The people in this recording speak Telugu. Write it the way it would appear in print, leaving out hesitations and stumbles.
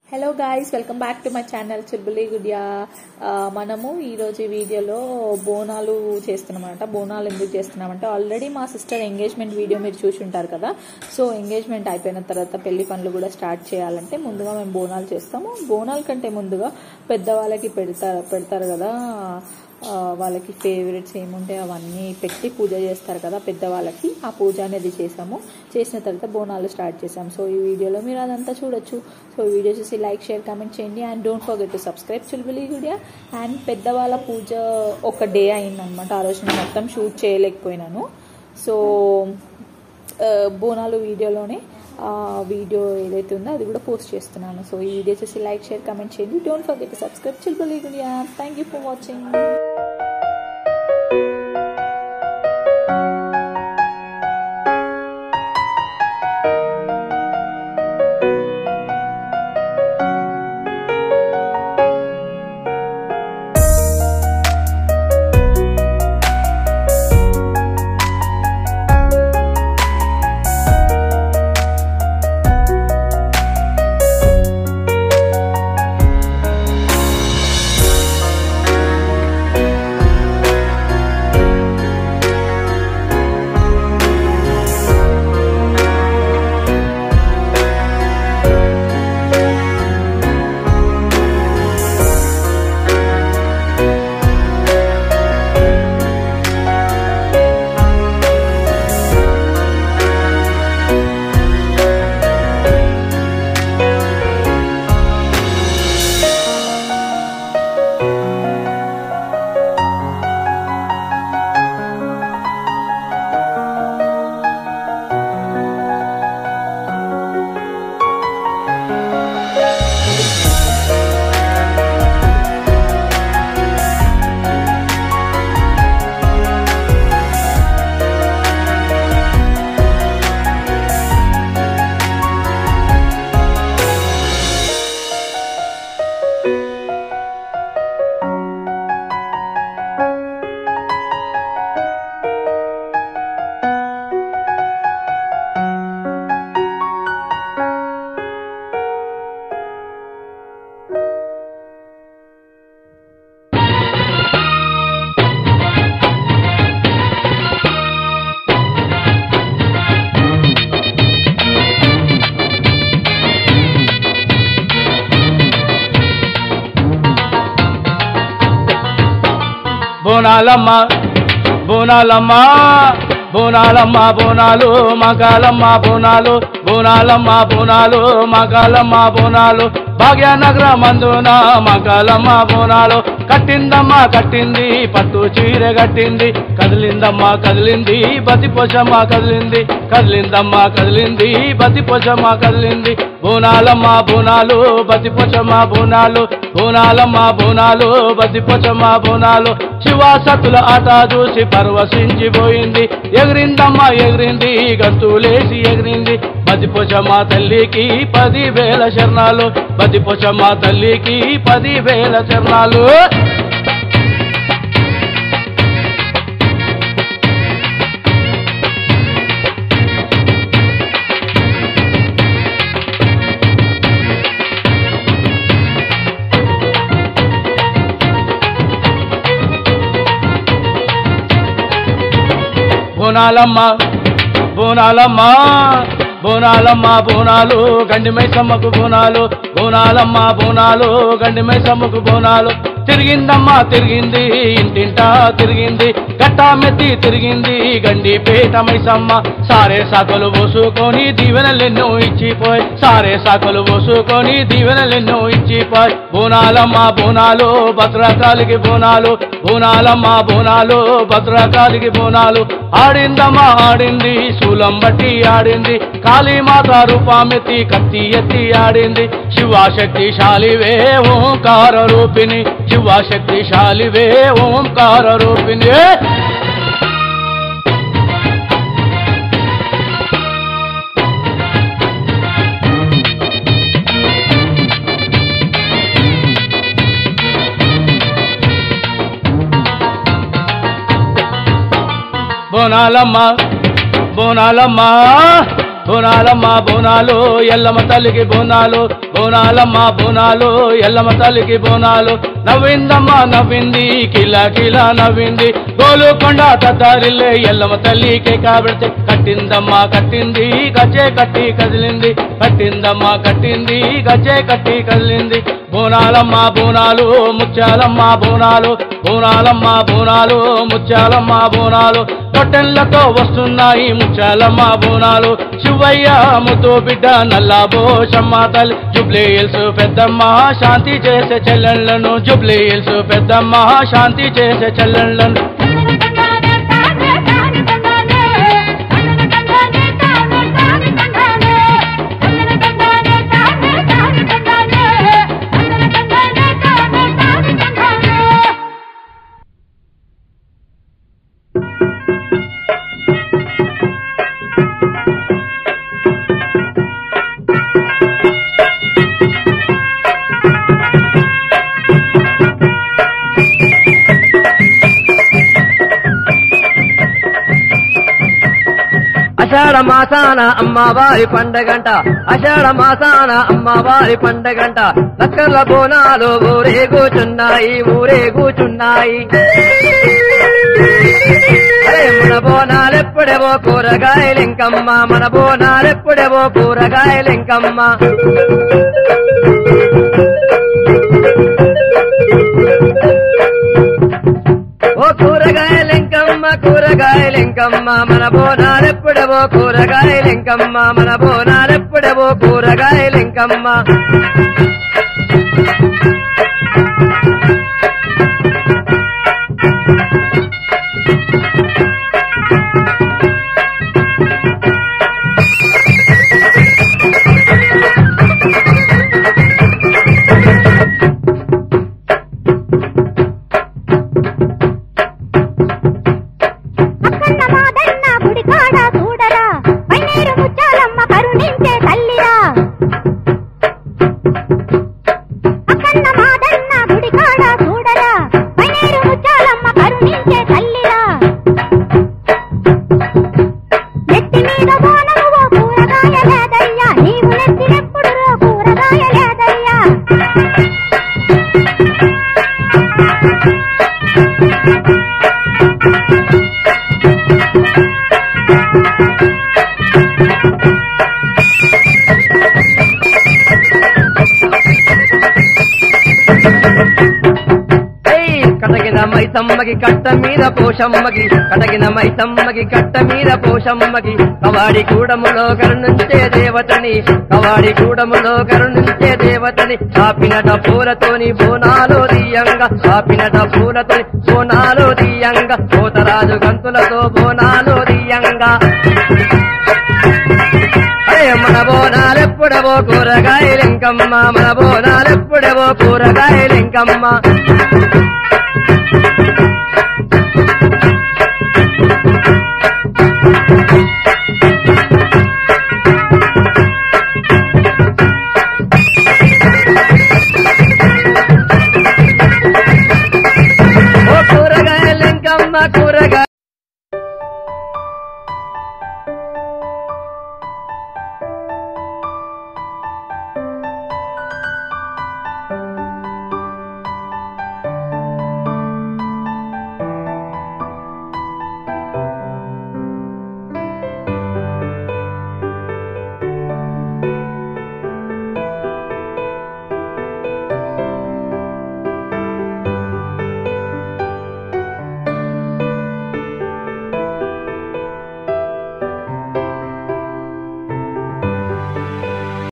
Hello guys, welcome back to my channel Chirbuli Gudiya. మనము ఈరోజు ఈ వీడియోలో బోనాలు చేస్తున్నామన్నమాట. బోనాలు ఎందుకు చేస్తున్నామంటే ఆల్రెడీ మా సిస్టర్ ఎంగేజ్మెంట్ వీడియో మీరు చూసి ఉంటారు కదా. సో ఎంగేజ్మెంట్ అయిపోయిన తర్వాత పెళ్లి పనులు కూడా స్టార్ట్ చేయాలంటే ముందుగా మేము బోనాలు చేస్తాము. బోనాల కంటే ముందుగా పెద్దవాళ్ళకి పెడతారు కదా, వాళ్ళకి ఫేవరెట్స్ ఏముంటాయి అవన్నీ పెట్టి పూజ చేస్తారు కదా పెద్దవాళ్ళకి. ఆ పూజ అనేది చేసాము. చేసిన తర్వాత బోనాలు స్టార్ట్ చేసాము. సో ఈ వీడియోలో మీరు అదంతా చూడొచ్చు. సో ఈ వీడియో చూసి లైక్, షేర్, కామెంట్ చేయండి. And don't forget to subscribe Chirbuli Gudiya. And పెద్దవాళ్ళ పూజ ఒక డే అయిందనమాట. ఆ రోజు నేను మొత్తం షూట్ చేయలేకపోయినాను. సో బోనాలు వీడియోలోనే వీడియో ఏదైతే ఉందో అది కూడా పోస్ట్ చేస్తున్నాను. సో ఈ వీడియో చూసి లైక్, షేర్, కామెంట్ చేయండి. Don't forget to subscribe Chirbuli Gudiya. Thank you for watching. బోనాలమ్మ బోనాలమ్మ బోనాలమ్మ బోనాలు మగాలమ్మ బోనాలు బోనాలమ్మ బోనాలు మగాలమ్మ బోనాలు భాగ్యనగరం మందున మగాలమ్మ బోనాలు కట్టిందమ్మ కట్టింది పట్టు చీర కట్టింది కదిలిందమ్మ కదిలింది బతిపోచమ్మ కదిలింది కదిలిందమ్మ కదిలింది బతిపోచమ్మ కదిలింది బోనాలమ్మ బోనాలు బతిపోచమ్మ బోనాలు బోనాలమ్మ బోనాలు బతిపోచమ్మ బోనాలు శివాసతుల ఆట చూసి పరవశించిపోయింది ఎగిరిందమ్మ ఎగిరింది గంతులేసి ఎగిరింది బతిపోచమ్మ తల్లికి 10,000 శరణాలు బతిపోచమ్మ తల్లికి 10,000 శరణాలు. బోనాలమ్మ బోనాలమ్మ బోనాలమ్మ బోనాలు గండి మైసమ్మకు బోనాలు బోనాలమ్మ బోనాలు గండి మైసమ్మకు బోనాలు తిరిగిందమ్మ తిరిగింది ఇంటింటా తిరిగింది గట్టా మెత్తి తిరిగింది గండి పేట మైసమ్మ సారే సాకులు పోసుకొని దీవెనలెన్నో ఇచ్చిపోయి సారే సాకులు పోసుకొని దీవెనలెన్నో ఇచ్చిపోయి బోనాలమ్మ బోనాలు భద్రకాలికి బోనాలు బోనాలమ్మ బోనాలు భద్రకాలికి బోనాలు ఆడిందమ్మ ఆడింది శూలం బట్టి ఆడింది కాళీమాత రూపామెత్తి కత్తి ఎత్తి ఆడింది శివశక్తిశాలివే ఓంకార రూపిణి శివశక్తిశాలివే ఓంకార రూపిణి. బోనాలమ్మ బోనాలమ్మ బోనాలమ్మ బోనాలు ఎల్లమ్మ తల్లికి బోనాలు బోనాలమ్మ బోనాలు ఎల్లమ్మ తల్లికి బోనాలు నవ్విందమ్మ నవ్వింది కిలా కిలా నవ్వింది గోలుకొండ తద్దారిల్లే ఎల్లమ్మ తల్లికి కాబడితే కట్టిందమ్మ కట్టింది గజ్జే కట్టి కదిలింది కట్టిందమ్మ కట్టింది గజ్జే కట్టి కదిలింది బోనాలమ్మ బోనాలు ముత్యాలమ్మ బోనాలు బోనాలమ్మ బోనాలు ముత్యాలమ్మ బోనాలు పొట్టెళ్లతో వస్తున్నాయి ముత్యాలమ్మ బోనాలు శివయ్య ముద్దు బిడ్డ నల్లా బోషమ్మ తల్లి జుబ్లీ హిల్స్ పెద్దమ్మ శాంతి చేసే చెల్లెళ్లను జుబ్లీ హిల్స్ పెద్దమ్మ శాంతి చేసే చెల్లెళ్లను అషాఢ మాసాన అమ్మవారి పండగంట అషాఢ మాసాన అమ్మవారి పండగంట లక్కర్ల బోనాలు ఊరే కూచున్నాయి అరే మన బోనాలెప్పుడేవో కూరగాయలింకమ్మ మన బోనాలెప్పుడేవో కూరగాయలింకమ్మ ఓ కూరగాయలింకమ్మ మన బోనాలెప్పుడేవో కూరగాయలింకమ్మ మన బోనాలెప్పుడేవో కూరగాయలింకమ్మ మైసమ్మకి కట్ట మీద పోషమ్మకి కటగిన మైసమ్మకి కట్ట మీద పోషమ్మకి కవాడి కూడములో కరుణించే దేవతని కవాడి కూడములో కరుణించే దేవతని చాపినట పూలతోని బోనాలు దీయంగా చాపినట పూలతోని బోనాలు దీయంగా పోతరాజు గంతులతో బోనాలు దీయంగా మన బోనాలెప్పుడేవో కూరగాయలింకమ్మ మన బోనాలెప్పుడేవో కూరగాయలింకమ్మ కూరగాయలింకమ్మ కూరగాయ